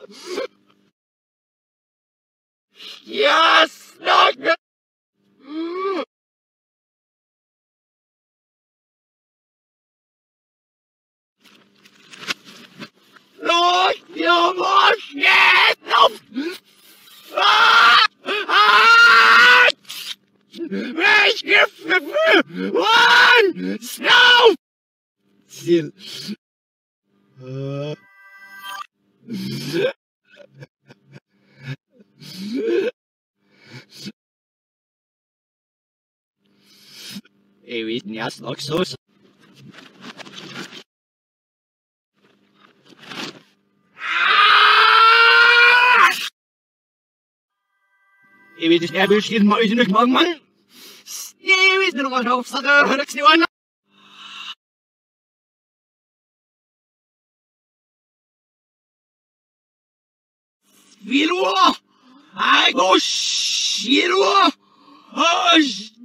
Yes! Not good! Lord, you must get up! Ah! Ah! Wees one! Snow! Still. Jeg vet ikke, jeg snakker så. Jeg vet ikke, jeg vil skille meg uten mange mann. Jeg vet ikke, noe av oppsatte høreksnivåene. Vilo! Jeg går skiro!